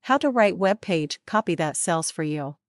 How to write web page copy that sells for you.